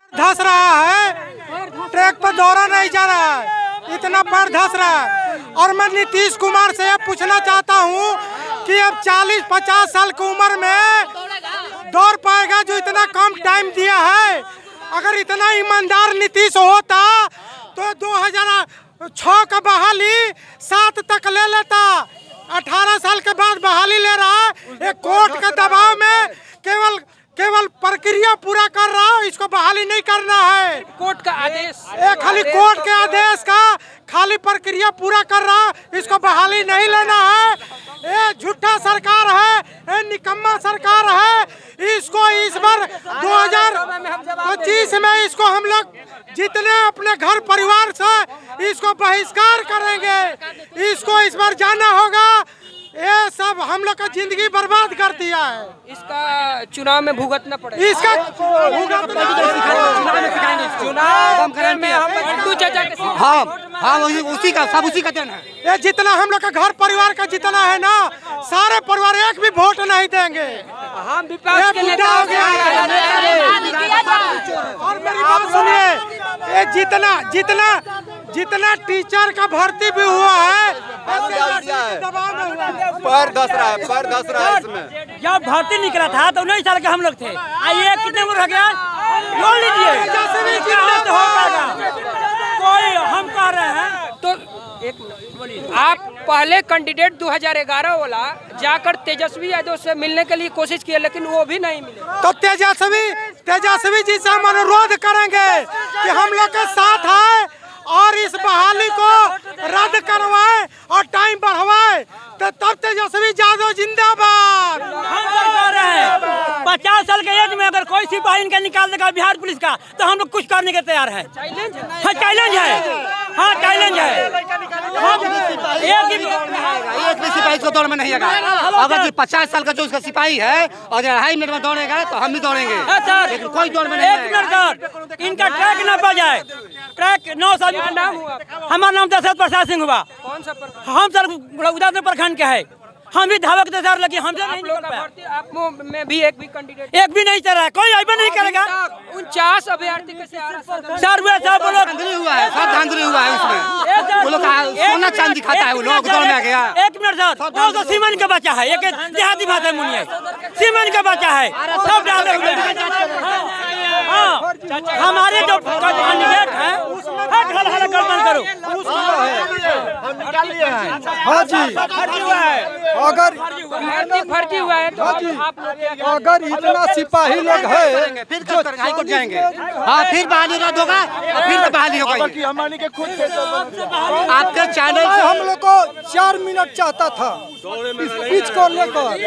धस रहा है, ट्रैक पर दौरा नहीं जा रहा है, इतना पैर धस रहा है। और मैं नीतीश कुमार से यह पूछना चाहता हूँ कि अब 40-50 साल की उम्र में दौड़ पाएगा जो इतना कम टाइम दिया है। अगर इतना ईमानदार नीतीश होता तो 2006 का बहाली 7 तक ले लेता। 18 साल के बाद बहाली ले रहा है, एक कोर्ट के दबाव में केवल प्रक्रिया पूरा कर रहा है, इसको बहाली नहीं करना है। कोर्ट का आदेश, खाली कोर्ट के आदेश का खाली प्रक्रिया पूरा कर रहा है, इसको बहाली नहीं लेना है। ये झूठा सरकार है, ये निकम्मा सरकार है। इसको इस बार 2025 में इसको हम लोग जितने अपने घर परिवार से इसको बहिष्कार करेंगे। इसको इस बार जाना होगा। ये सब हम लोग का जिंदगी बर्बाद कर दिया है। इसका चुनाव में भुगतना पड़ेगा। इसका हाँ उसी का सब उसी का देन है। ये जितना हम लोग का घर परिवार का जितना है ना, सारे परिवार एक भी वोट नहीं देंगे। हम विपक्ष के नेता हो गया। और मेरी बात सुनिए, ये जितना टीचर का भर्ती भी हुआ है, पर धस रहा है इसमें। जब भर्ती निकला था तो 19 साल के हम लोग थे। ये कितने उम्र हो गया? बोल लीजिए तो हो पाएगा। कोई हम कह रहे हैं तो एक बोलिए। आप पहले कैंडिडेट 2011 वाला जाकर तेजस्वी यादव से मिलने के लिए कोशिश किए, लेकिन वो भी नहीं मिले। तो तेजस्वी जी से हम अनुरोध करेंगे कि हम लोग के साथ है और इस बहाली को रद्द करवाए और टाइम बढ़वाए, तो तब तेजस्वी यादव जिंदाबाद। हम कह रहे हैं 50 साल के एज में अगर कोई सिपाही इनका निकाल देगा बिहार पुलिस का, तो हम लोग कुछ करने के तैयार है। चैलेंज है। हाँ चैलेंज है। हाँ चैलेंज है। एक भी सिपाही को दौड़ में नहीं आएगा। अगर 50 साल का जो उसका सिपाही है और 2.5 मिनट में दौड़ेगा तो हम भी दौड़ेंगे, लेकिन कोई दौड़ में नहीं एक मिनट सर, इनका ट्रैक न बजाए। ट्रैक 9 साल नाम हुआ। हमारा नाम दशरथ प्रसाद सिंह हुआ। कौन सा प्रखंड? हम सर उदासपुर प्रखंड के है। हम भी धावक थे सर, लेकिन हमसे नहीं निकल पाया। आप में भी एक भी कैंडिडेट एक भी नहीं चल रहा है, कोई अभी नहीं करेगा। 49 अभ्यर्थी के सर वे सब लोग धांधली हुआ है, सब धांधली हुआ है उसमें। वो लोग सोना चांदी खाता है, वो लोग दौड़ में आ गया। एक मिनट सर, तो सीमन का बच्चा है, एक देहाती भाषा में मुनिया सीमन का बच्चा है, सब डाले हुए हैं। हमारे जो कैंडिडेट हैं गठबंधन करो। हाँ जी, फर्जी हुआ है तो अगर इतना सिपाही लोग है फिर हाईकोर्ट जाएंगे। हाँ फिर बहाली रद्द होगा और फिर तो बहाली होगा। आपके चैनल से हम लोग को 4 मिनट चाहता था स्पीच को लेकर,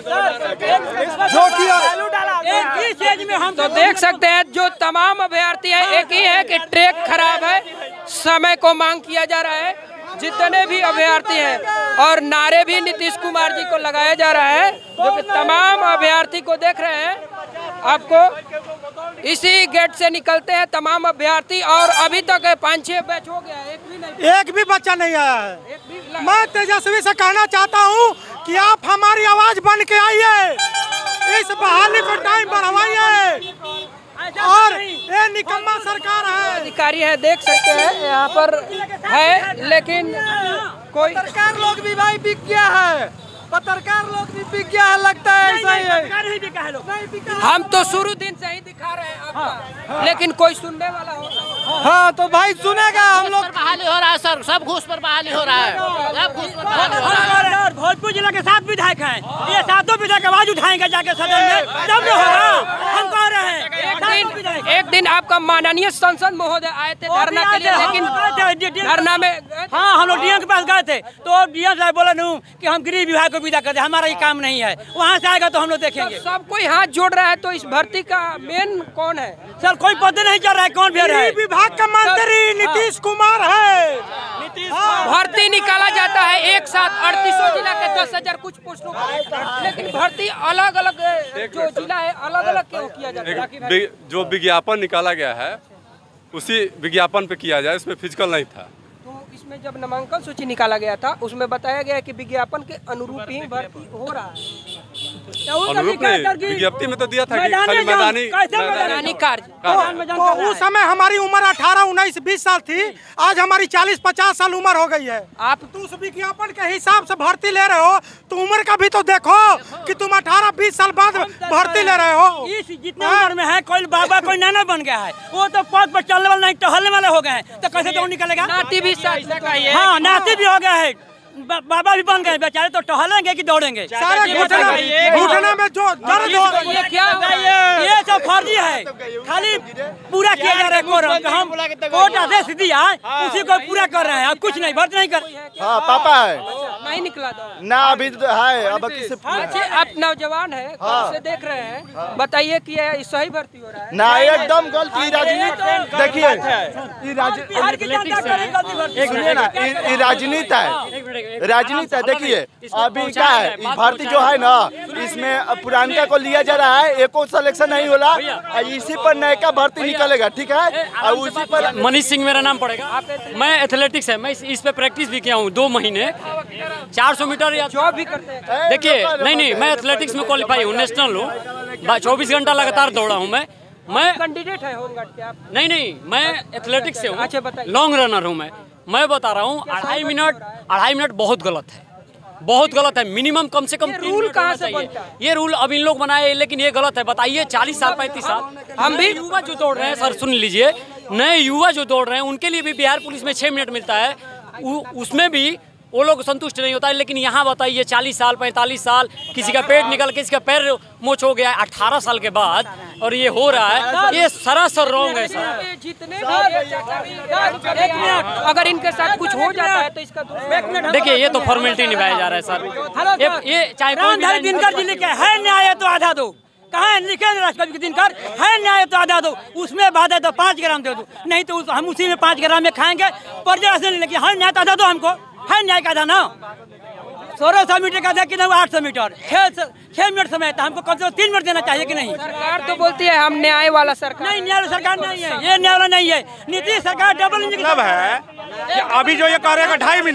जो कि हम तो देख सकते हैं जो तमाम अभ्यर्थी हैं, एक ही है कि ट्रैक खराब है, समय को मांग किया जा रहा है। जितने भी अभ्यर्थी हैं और नारे भी नीतीश कुमार जी को लगाया जा रहा है, जो कि तमाम अभ्यर्थी को देख रहे हैं। आपको इसी गेट से निकलते हैं तमाम अभ्यर्थी और अभी तक 5-6 बैच हो गया है, एक भी बच्चा नहीं आया है। मैं तेजस्वी से कहना चाहता हूँ कि आप हमारी आवाज बन के आइए, इस बहाली को टाइम बढ़वाइए। और ये निकम्मा सरकार है। अधिकारी है, देख सकते हैं यहाँ पर है, लेकिन कोई पत्रकार लोग भी भाई बिक गया है। पत्रकार लोग भी बिक गया है, लगता है ऐसा ही है। हम तो शुरू दिन से ही दिखा रहे हैं आपका, लेकिन कोई सुनने वाला होगा। हाँ तो भाई सुनेगा। हम लोग बहाली हो रहा है सर, सब घूस पर बहाली हो रहा है, सब घूस पर बहाली हो रहा है। भोजपुर जिला के 7 विधायक हैं, ये 7 विधायक आवाज उठाएंगे जाके सदन में, तब न होगा। हम कह रहे हैं एक दिन आपका माननीय संसद महोदय आए थे धरना के लिए, लेकिन धरना में हाँ हम लोग डीएम के पास गए थे, तो डीएम साहब बोला नू कि हम गृह विभाग को विदा कर दे, हमारा ये काम नहीं है। वहाँ से आएगा तो हम लोग देखेंगे। सब कोई हाथ जोड़ रहा है, तो इस भर्ती का मेन कौन है? सर कोई पता नहीं चल रहा है कौन भी है। विभाग का मंत्री नीतीश कुमार है। भर्ती निकाला जाता है एक साथ 38 जिला के 10,000 कुछ पोस्टों पर, लेकिन भर्ती अलग अलग जो जिला है अलग अलग क्यों किया जाता है? जो विज्ञापन निकाला गया है उसी विज्ञापन पे किया जाए, इसमें फिजिकल नहीं था। तो इसमें जब नामांकन सूची निकाला गया था उसमें बताया गया कि विज्ञापन के अनुरूप ही भर्ती हो रहा है। अनुरूप नहीं, विज्ञप्ति में तो दिया था कि खाली मैदानी कार्य। तो उस समय हमारी उम्र 18, 19, 20 साल थी, आज हमारी 40, 50 साल उम्र हो गई है। आप तो उस विज्ञापन के हिसाब से भर्ती ले रहे हो तो उम्र का भी तो देखो कि तुम 18, 20 साल बाद भर्ती ले रहे हो। इस जितने उम्र में है कोई बाबा कोई नाना बन गया है, वो तो पद पर चलने वाले नहीं टहलने वाले हो गए हैं, तो कैसे तो निकलेगा? नाती भी हाँ नाती भी हो गया है, बाबा भी बन गए बेचारे, तो टहलेंगे कि दौड़ेंगे? सारे घुटना में जो दर्द हो, ये क्या ये सब फर्जी है, खाली पूरा किया जा रहा है कोर्ट। हम कोर्ट आदेश दिया उसी को पूरा कर रहे हैं, अब कुछ नहीं, भर्ती नहीं कर। हाँ पापा है नहीं निकला ना अभी तो है, अब किसी अच्छा आप नौजवान है से देख रहे हैं, बताइए कि ये सही भर्ती हो रहा है? ना एकदम गलत। राजनीति देखिए, राजनीति है, राजनीति है। देखिए अभी क्या है, भर्ती जो है ना, इसमें पुरानका को लिया जा रहा है, एको सिलेक्शन नहीं होला, इसी पर नया भर्ती निकलेगा, ठीक है? और उसी पर मनीष सिंह मेरा नाम पड़ेगा। मैं एथलेटिक्स है, मैं इस पे प्रैक्टिस भी किया हूँ 2 महीने, 400 मीटर या जॉब भी करते हैं। देखिए नहीं मैं एथलेटिक्स में क्वालिफाई हूँ, नेशनल हूँ, 24 घंटा लगातार दौड़ा हूँ मैं कैंडिडेट है होमगार्ड के आप? नहीं मैं एथलेटिक्स से हूँ। अच्छा बताइए। लॉन्ग रनर हूँ मैं बता रहा हूँ, 2.5 मिनट बहुत गलत है, बहुत गलत है। मिनिमम कम से कम 3 रूल मिनट कहाँ होना से चाहिए। बनता है? ये रूल अब इन लोग बनाए, लेकिन ये गलत है। बताइए 40 साल 35 साल हम भी युवा जो दौड़ रहे हैं, सर सुन लीजिए, नए युवा जो दौड़ रहे हैं उनके लिए भी बिहार पुलिस में 6 मिनट मिलता है, उसमें भी वो लोग संतुष्ट नहीं होता है। लेकिन यहाँ बताइए 40 साल 45 साल, किसी का पेट निकल के, किसी का पैर मोच हो गया 18 साल के बाद, और ये हो रहा है, ये सरासर रॉन्ग है सर। जितने अगर इनके साथ कुछ हो जाता है तो इसका देखिए ये तो फॉर्मेलिटी निभाया जा रहा है सर। ये चाहे कोई दिनकर जी लिखे है न्याय तो आधा दो, कहाँ है लिखे राष्ट्रपति दिनकर है न्याय तो आधा दो, उसमें बात है तो 5 ग्राम दे दो, नहीं तो हम उसी में 5 ग्राम में खाएंगे। पर लेकिन है न्याय तो आधा दो, हमको है न्याय का आधा ना। 1600 मीटर का कि नहीं 800 मीटर 6 मिनट समय था, हमको कम से कम 3 मिनट देना चाहिए कि नहीं? सरकार तो बोलती है हम न्याय वाला सरकार। नहीं, न्याय वाला सरकार नहीं है, ये न्याय वाला नहीं है। नीतीश सरकार डबल इंजन मतलब है कि अभी जो ये करेगा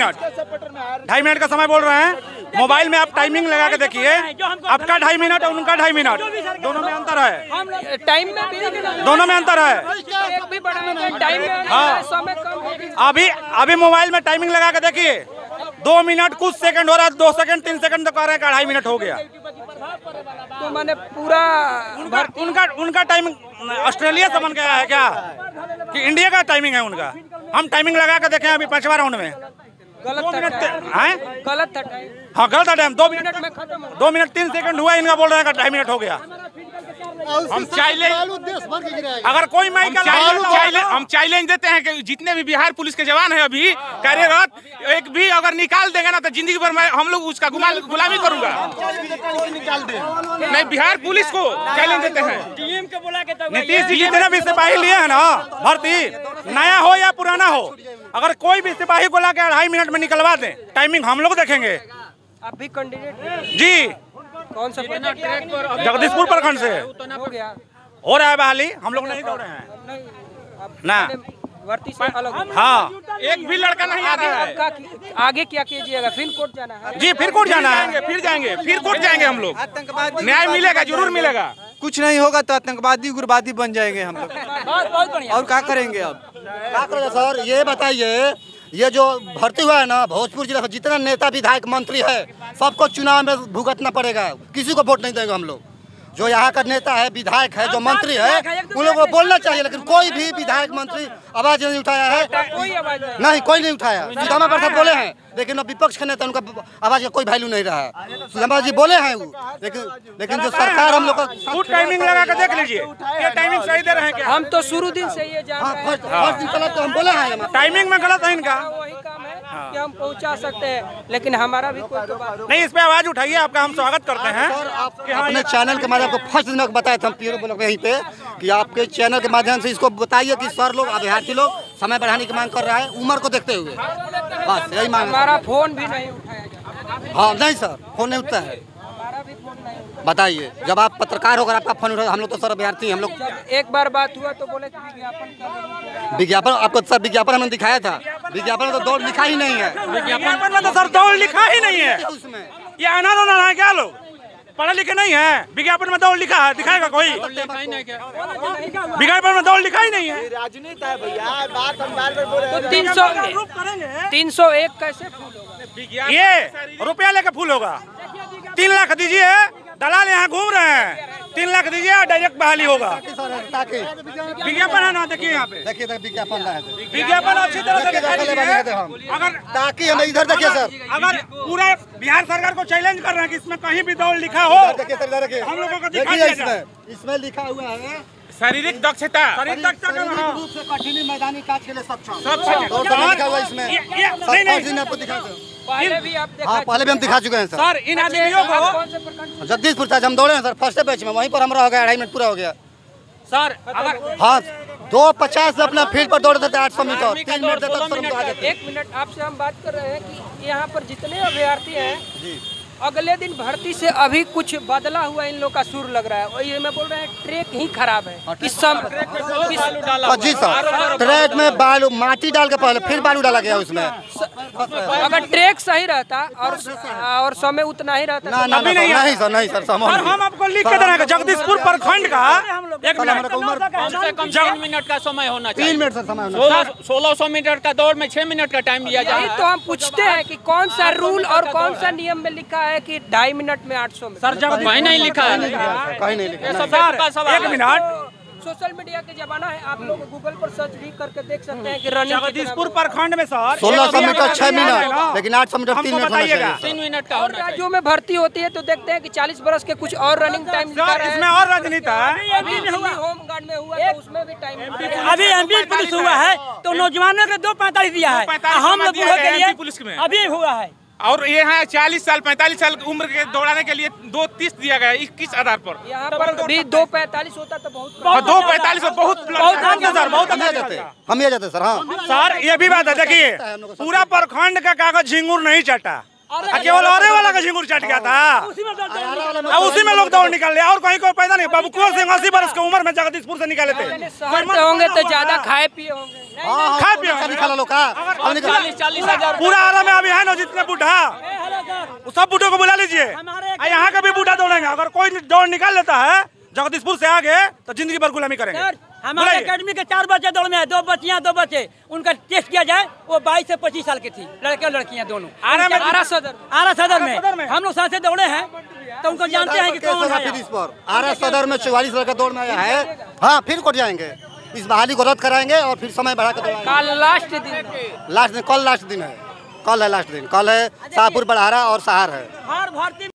2.5 मिनट का समय बोल रहे हैं। मोबाइल में आप टाइमिंग लगा के देखिए, आपका 2.5 मिनट और उनका 2.5 मिनट, दोनों में अंतर है। टाइम में भी दोनों में अंतर है। एक भी बड़ा टाइम में हाँ। समय कम। अभी मोबाइल में टाइमिंग लगा के देखिए, 2 मिनट कुछ सेकंड हो रहा है, 2 सेकंड 3 सेकंड तो कह रहे हैं 2.5 मिनट हो गया। तो मैंने पूरा उनका टाइमिंग ऑस्ट्रेलिया से बन गया है क्या कि इंडिया का टाइमिंग है उनका? हम टाइमिंग लगा के देखे अभी 5वां राउंड में गलत था टाइम। हाँ गलत था टाइम, 2 मिनट में खत्म, 2 मिनट 3 सेकंड हुआ, इनका बोल रहे हैं 2.5 मिनट हो गया। हम चैलेंज, अगर कोई हम चैलेंज देते हैं कि जितने भी बिहार पुलिस के जवान है अभी कार्यरत, एक भी अगर निकाल देगा ना तो जिंदगी भर में हम लोग उसका गुलामी करूंगा। नहीं, बिहार पुलिस को चैलेंज देते हैं। नीतीश जी जितने भी सिपाही लिए हैं ना भर्ती, नया हो या पुराना हो, अगर कोई भी सिपाही को लाके 2.5 मिनट में निकलवा दें, टाइमिंग हम लोग देखेंगे। आप भी कैंडिडेट जी? कौन सा जगदीशपुर प्रखंड से हो गया? हो रहा है बहाली, हम लोग नहीं दौड़े हैं ना। भर्ती से अलग। हाँ, एक भी लड़का नहीं आ रहा है। आगे क्या कीजिएगा? फिर कोर्ट जाना है? जी फिर कोर्ट जाना है, फिर कोर्ट जाएंगे हम लोग। न्याय मिलेगा, जरूर मिलेगा। कुछ नहीं होगा तो आतंकवादी उग्रवादी बन जाएंगे हम लोग, और क्या करेंगे अब? क्या करेगा सर? ये बताइए, ये जो भर्ती हुआ है ना भोजपुर जिला, जितना नेता विधायक मंत्री है सबको चुनाव में भुगतना पड़ेगा, किसी को वोट नहीं देंगे हम लोग। जो यहाँ का नेता है, विधायक है, जो मंत्री है, उन लोगों को बोलना चाहिए, लेकिन कोई भी विधायक मंत्री आवाज नहीं उठाया है। नहीं, कोई नहीं उठाया। सुदामा प्रसाद बोले हैं, लेकिन अब विपक्ष के नेता, उनका आवाज का कोई वैल्यू नहीं रहा है। सुदामा जी बोले हैं वो, लेकिन जो सरकार हम लोग का टाइमिंग लगा के देख लीजिए, ये टाइमिंग सही दे रहे हैं क्या? हम तो शुरू दिन से ये जान रहे हैं। फर्स्ट दिन चला तो हम बोले हैं टाइमिंग में गलत है इनका। वही काम है कि हम पहुंचा सकते हैं, लेकिन हमारा भी कोई तो बात नहीं। इस पे आवाज उठाइए, आपका हम स्वागत करते हैं। अपने चैनल के माध्यम से फर्स्ट दिन में बताया था, हम पीरो ब्लॉक यहीं पे, कि आपके चैनल के माध्यम से इसको बताइए कि सर लोग, अभ्यर्थी लोग समय बढ़ाने की मांग कर रहा है, उम्र को देखते हुए, बस यही मांग। हमारा फोन भी नहीं उठाया जाता। हाँ नहीं सर, फोन नहीं उठता है। बताइए, जब आप पत्रकार होकर आपका फोन उठा, हम लोग तो सर अभ्यर्थी हम लोग। एक बार बात हुआ तो बोले विज्ञापन, आपको सर विज्ञापन हमने दिखाया था, विज्ञापन में तो दौड़ लिखा ही नहीं है। विज्ञापन में तो सर दौड़ लिखा ही नहीं है उसमें। ये अनार है क्या लोग? पढ़े लिखे नहीं है, विज्ञापन में दौड़ लिखा है, दिखाएगा कोई? विज्ञापन में दौड़ लिखा ही नहीं है। राजनीति है भैया, बात हम बार बार बोल रहे हैं। 301 कैसे फूल होगा? ये रुपया लेके फूल होगा। 3 लाख दीजिए, दलाल यहाँ घूम रहे हैं, 3 लाख दीजिए डायरेक्ट बहाली होगा। विज्ञापन है ना, देखिए यहाँ पे, देखिए विज्ञापन है, विज्ञापन अच्छी तरह से दिखा दीजिए। अगर ताकि हमें इधर देखिए सर, अगर पूरा बिहार सरकार को चैलेंज कर रहे हैं कि इसमें कहीं भी दौड़ लिखा हो, देखिए सर, देखिए हम लोगों को देखिए इसमें लिखा हुआ है शारीरिक दक्षता, शारीरिक रूप से कठिन मैदानी कार्य के लिए सक्षम, लिखा हुआ इसमें। आपको दिखा पहले भी आप हाँ, पहले भी हम दिखा चुके हैं सर। इन आदमियों को जगदीशपुर था, हम दौड़े हैं सर फर्स्ट बैच में, वहीं पर हमारा हो गया 2.5 मिनट पूरा हो गया सर। अगर हाँ 2:50 से अपना फील्ड पर दौड़ते थे 800 मीटर, 3 मिनट तक तुरंत आ जाते। 1 मिनट आपसे हम बात कर रहे हैं कि यहाँ पर जितने अभ्यर्थी हैं अगले दिन भर्ती से अभी कुछ बदला हुआ इन लोग का सुर लग रहा है, और ये मैं बोल रहे हैं ट्रैक ही खराब है। किस जी सर, ट्रैक में बालू माटी डाल के पहले फिर बालू डाला गया उसमें। अगर ट्रैक सही रहता और समय उतना ही रहता नहीं सर समय हम आपको लिख के दे रहे हैं जगदीशपुर प्रखंड का 1 मिनट कम से कम 3 मिनट का समय होना चाहिए। 3 मिनट सर समय होना। 1600 मीटर का दौड़ में 6 मिनट का टाइम दिया जाए। तो हम पूछते हैं कि कौन सा रूल और कौन सा नियम में लिखा है कि 2.5 मिनट में 800 मीटर? सर जब कहीं नहीं लिखा है, कहीं नहीं लिखा। सर 1 मिनट, सोशल मीडिया के जमाना है, आप लोग गूगल पर सर्च भी करके देख सकते हैं कि रनिंग जगदीशपुर प्रखंड में सर 1600 मीटर 6 मिनट, लेकिन 800 मीटर 3 मिनट होना चाहिए। 3 मिनट का होना चाहिए। राज्यों में भर्ती होती है तो देखते हैं कि 40 बरस के कुछ और रनिंग टाइम लिखा है। इसमें और राजनीति है। अभी होम गार्ड में हुआ तो उसमें भी टाइम। अभी एमपी पुलिस हुआ है तो नौजवानों को 2:45 दिया है, हम लोग बूढ़ों के लिए पुलिस में अभी हुआ है। और ये है 40 साल 45 साल की उम्र के दौड़ाने के लिए 2:30 दिया गया है। किस आधार पर? यहाँ पर भी 2:45 होता तो बहुत 2:45 बहुत हम ये जाते सर। हाँ सर ये भी बात है, देखिए पूरा प्रखंड का कागज झिंगुर नहीं चटा, केवल औरे वाला का झिंगुर चट गया था, उसी में लोग दौड़ निकाल लिया और कहीं कोई पैदा नहीं। बाबू कुंवर सिंह 80 वर्ष की उम्र में जगदीशपुर से निकाले थे। होंगे तो ज्यादा खाए पिए होंगे, खाए पिए निकाला लोग का 40 हजार पूरा आरा में अभी है ना जितने बूढ़ा, सब बूढ़ों को बुला लीजिए, यहाँ का भी बूढ़ा दौड़ेंगे। अगर कोई दौड़ निकाल लेता है जगदीशपुर से आगे तो जिंदगी भर गुलामी करेंगे। हमारे अकेडमी के 4 बच्चे दौड़ में है, 2 बच्चियां 2 बच्चे, उनका टेस्ट किया जाए वो 22 से 25 साल की थी, लड़के और लड़कियां दोनों। आरा सदर में हम लोग साथ से दौड़े हैं तो उनको जानते हैं कि कौन है। आरा सदर में 44 लड़का दौड़ में आया है। हाँ फिर कोर्ट जाएंगे, इस बहाली को रद्द कराएंगे और फिर समय बढ़ा कर कल लास्ट दिन कल लास्ट दिन है, कल है लास्ट दिन, कल है शाहपुर बड़हारा और सहार है।